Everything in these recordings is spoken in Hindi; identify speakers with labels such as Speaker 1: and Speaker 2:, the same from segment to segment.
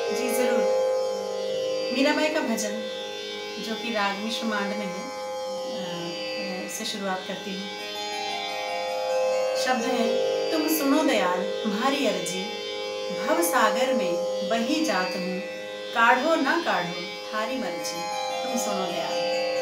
Speaker 1: जी जरूर। मीराबाई का भजन जो कि राग मिश्र मांड में है, से शुरुआत करती हूँ। शब्द है, तुम सुनो दयाल म्हारी अर्जी, भव सागर में बही जात हूँ, काढ़ो ना काढ़ो थारी मर्जी। तुम सुनो दयाल।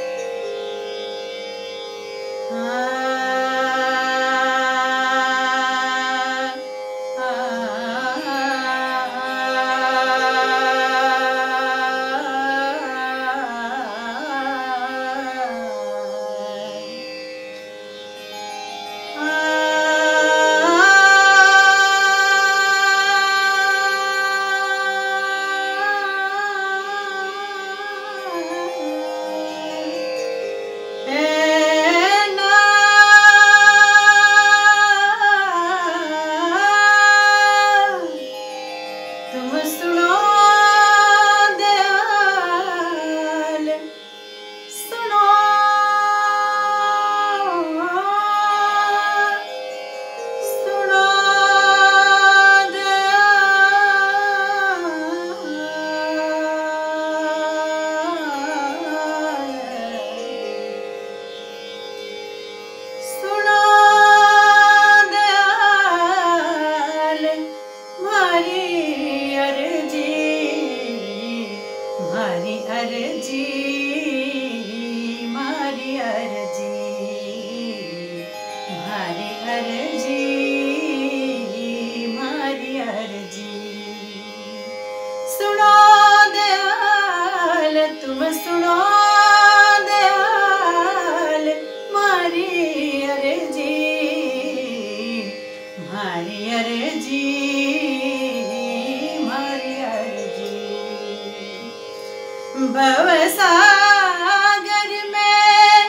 Speaker 1: भवसागर में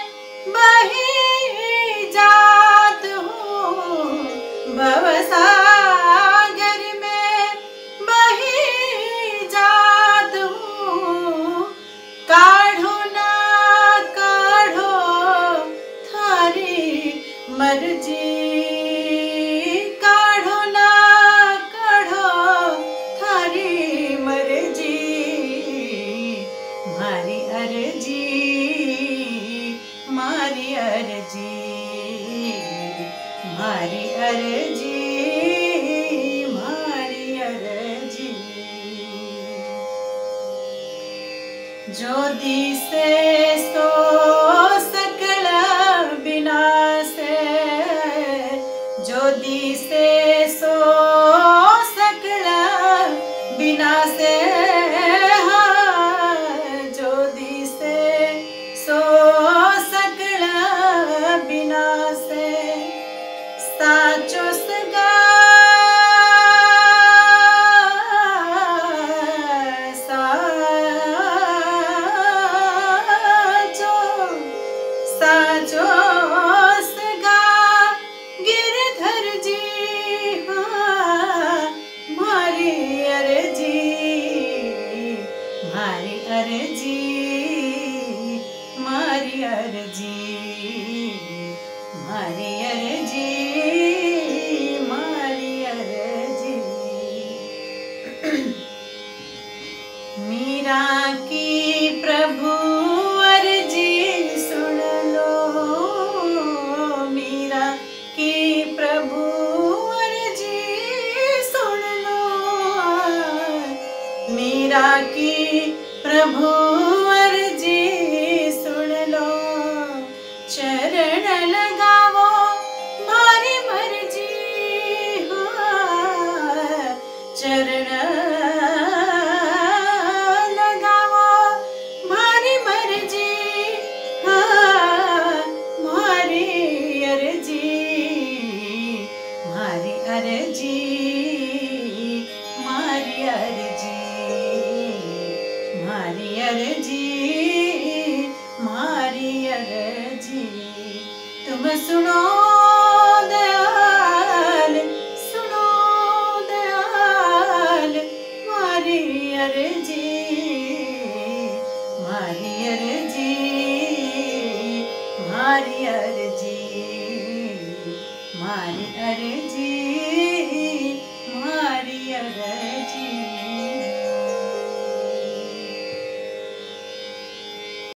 Speaker 1: बही जात हूँ, भवसागर में बही जात हूँ, काढ़ो ना काढ़ो थारी मर्जी, काढ़ो ना काढ़ो थारी मर्जी, मारी अर्जी मारी अर्जी मारी अर्जी मारी अर्जी। जो दिसे सो सकल विनाशे, जो दिसे सो सकल विनाशे, साचो सगा साचो सगा गिरधर जी, हाँ मारी अर्जी मारी अर्जी मारी अर्जी मारी अर्जी मारी अर्जी। मीरा की प्रभु अर्जी सुन लो, मीरा की प्रभु अर्जी सुन लो, मीरा की प्रभु अर्जी सुन लो, चरण लगावो मारी मर्जी, हाँ चरण लगावो मारी मर्जी, हाँ मारी अर्जी मारी अर्जी मारी अर्जी मारी अर्जी मारी अर्जी। तुम सुनो